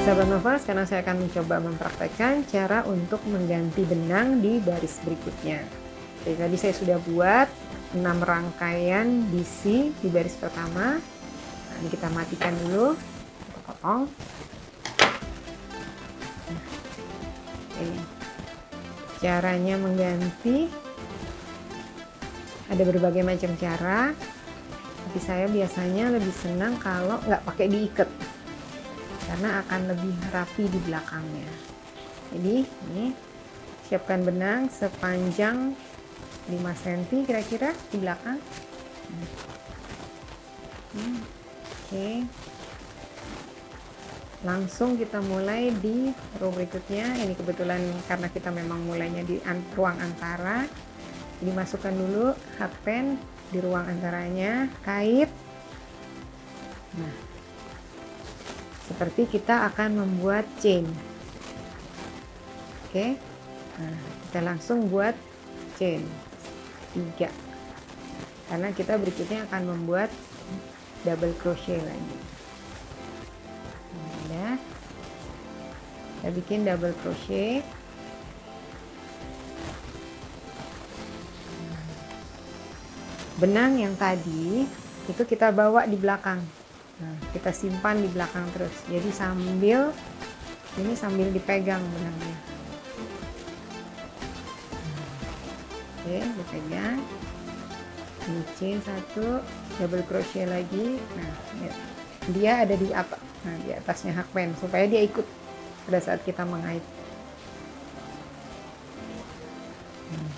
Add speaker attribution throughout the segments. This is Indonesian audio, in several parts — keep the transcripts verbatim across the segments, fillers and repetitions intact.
Speaker 1: sahabat Nova, sekarang saya akan mencoba mempraktekkan cara untuk mengganti benang di baris berikutnya. Jadi tadi saya sudah buat enam rangkaian B C di baris pertama. Nah, ini kita matikan dulu, kita potong. Nah, ini caranya mengganti, ada berbagai macam cara, tapi saya biasanya lebih senang kalau nggak pakai diikat, karena akan lebih rapi di belakangnya. Jadi ini siapkan benang sepanjang lima sentimeter kira-kira di belakang. Hmm, oke, langsung kita mulai di row berikutnya. Ini kebetulan karena kita memang mulainya di ruang antara, jadi masukkan dulu hakpen di ruang antaranya, kait. Nah, seperti kita akan membuat chain. Oke, nah, kita langsung buat chain tiga, karena kita berikutnya akan membuat double crochet lagi. Nah, ya, kita bikin double crochet. Benang yang tadi itu kita bawa di belakang. Nah, kita simpan di belakang terus. Jadi sambil ini sambil dipegang benangnya. Oke, dipegang. Ini chain satu, double crochet lagi. Nah, ya, dia ada di atas, nah di atasnya hakpen supaya dia ikut pada saat kita mengait. Hmm.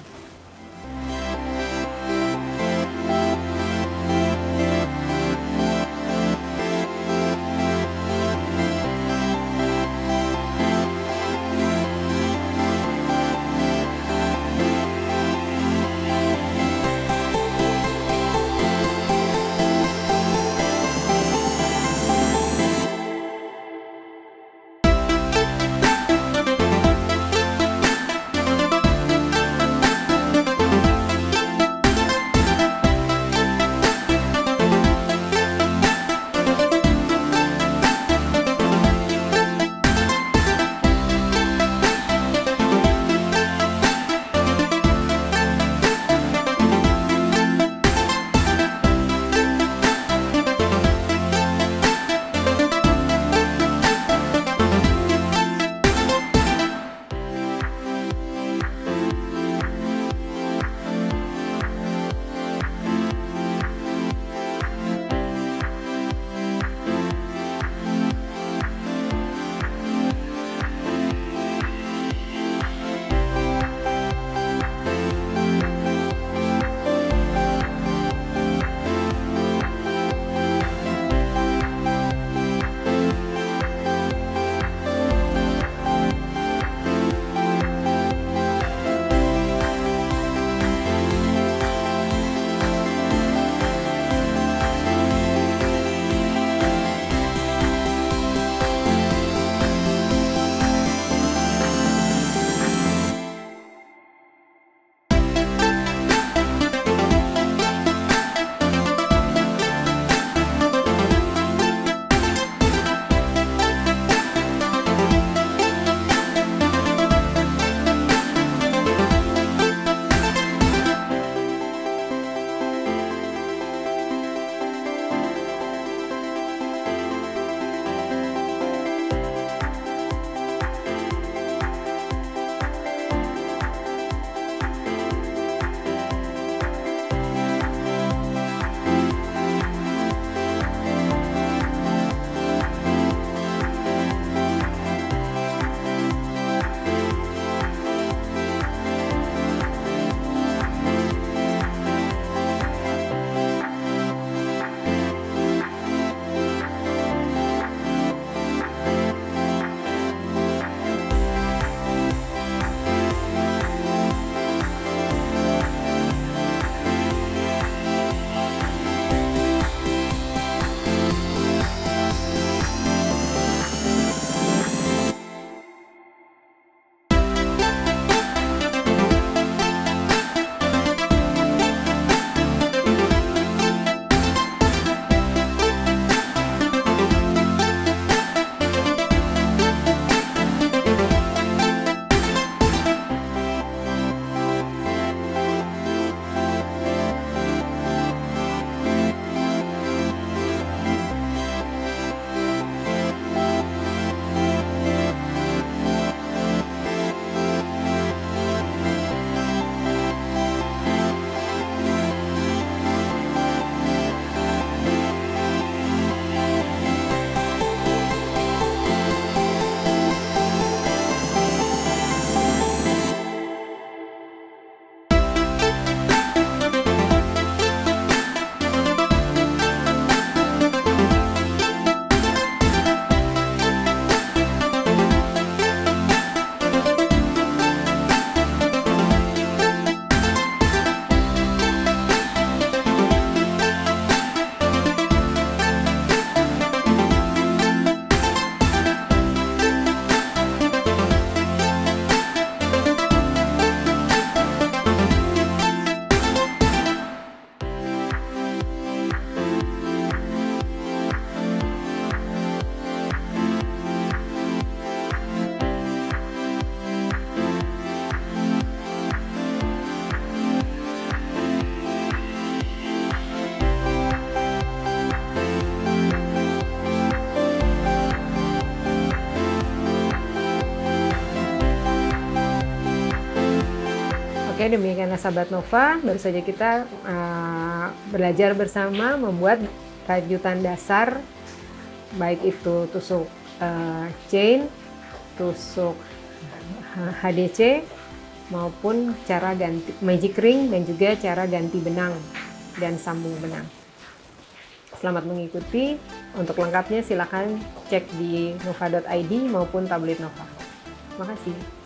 Speaker 1: Oke, demikianlah sahabat Nova, baru saja kita uh, belajar bersama membuat rajutan dasar, baik itu tusuk uh, chain, tusuk H D C, maupun cara ganti magic ring, dan juga cara ganti benang dan sambung benang. Selamat mengikuti. Untuk lengkapnya silakan cek di nova dot i d maupun tablet Nova. Terima kasih.